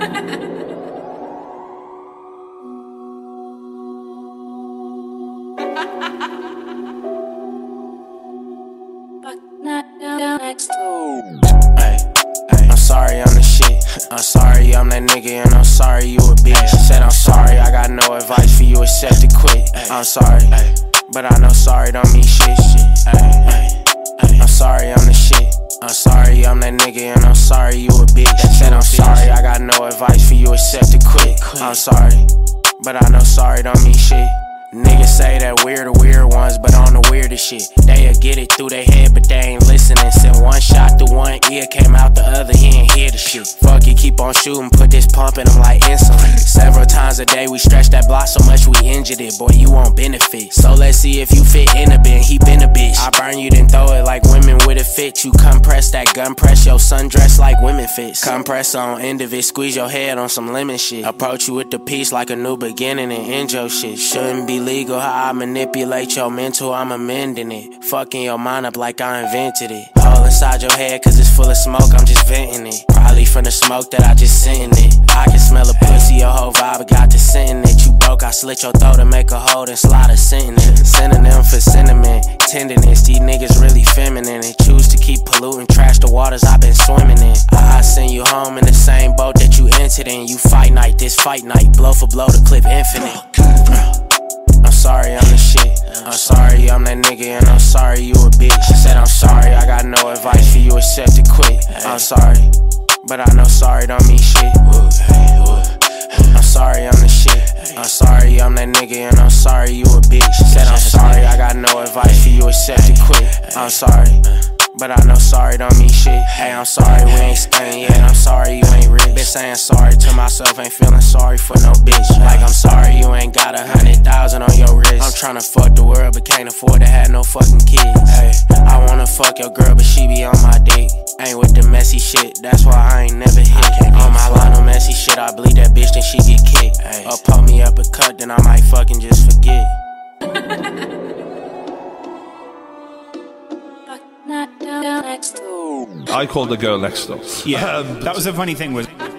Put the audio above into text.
I'm sorry, I'm the shit. I'm sorry, I'm that nigga, and I'm sorry you a bitch. Said I'm sorry, I got no advice for you except to quit. I'm sorry, but I know sorry don't mean shit. I'm sorry, I'm the shit. I'm sorry, I'm that nigga, and I'm sorry you a bitch. Said I'm sorry, I got no advice for you except to quit. I'm sorry, but I know sorry don't mean shit. Niggas say that we're the weird ones, but on the weirdest shit. They'll get it through their head, but they ain't listening. Sent one shot through one ear, came out the other, he ain't hear the shit. Fuck it, keep on shooting, put this pump in him like insulin. Several times a day we stretch that block so much we injured it. Boy, you won't benefit. So let's see if you fit in a bin, he been a bitch. I burn you, then throw it like women with a fit. You compress that gun press, your sundress like women fits. Compress on end of it, squeeze your head on some lemon shit. Approach you with the piece like a new beginning and end your shit. Shouldn't be legal how I manipulate your mental, I'm amending it. Fucking your mind up like I invented it. Hole inside your head cause it's full of smoke, I'm just venting it. Probably from the smoke that I just sent in it. I can smell a pussy, your whole vibe got to scent in it. You broke, I slit your throat to make a hole and slide a scent in it. Synonym for cinnamon, tenderness, these niggas really feminine. And choose to keep polluting, trash the waters I've been swimming in. I send you home in the same boat that you entered in. You fight night, this fight night, blow for blow, the clip infinite. I'm sorry, I'm the shit. I'm sorry, I'm that nigga, and I'm sorry you a bitch. Said I'm sorry, I got no advice for you except to quit. I'm sorry, but I know sorry don't mean shit. I'm sorry, I'm the shit. I'm sorry, I'm that nigga, and I'm sorry you a bitch. Said I'm sorry, I got no advice for you except to quit. I'm sorry, but I know sorry don't mean shit. Hey, I'm sorry we ain't staying yet. I'm sorry you ain't rich. Been saying sorry to myself, ain't feeling sorry for no bitch. Like I'm sorry you ain't got 100,000 on your wrist. I'm tryna fuck the world but can't afford to have no fucking kids. Hey, I wanna fuck your girl but she be on my dick. Ain't with the messy shit, that's why I ain't never hit. On my line of messy shit, I bleed that bitch then she get kicked. Or pump me up a cut then I might fucking just forget. I called the girl next door. Yeah, that was the funny thing was